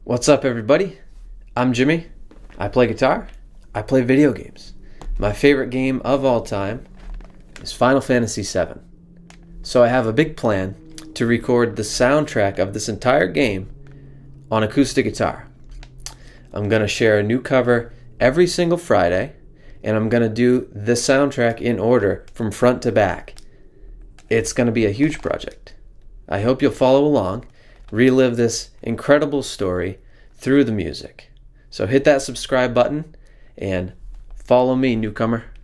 What's up, everybody? I'm Jimmy. I play guitar. I play video games. My favorite game of all time is Final Fantasy VII. So I have a big plan to record the soundtrack of this entire game on acoustic guitar. I'm going to share a new cover every single Friday, and I'm going to do the soundtrack in order from front to back. It's going to be a huge project. I hope you'll follow along, relive this incredible story through the music. So hit that subscribe button and follow me, newcomer.